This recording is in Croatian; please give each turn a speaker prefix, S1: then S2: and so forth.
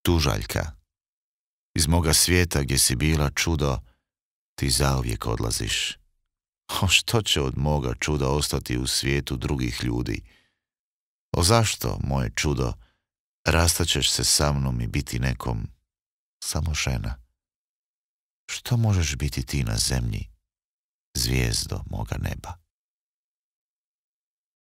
S1: Tužaljka, iz moga svijeta gdje si bila čudo, ti zauvijek odlaziš. O, što će od moga čuda ostati u svijetu drugih ljudi? O, zašto, moje čudo, rastaćeš se sa mnom i biti nekom samo žena? Što možeš biti ti na zemlji, zvijezdo moga neba?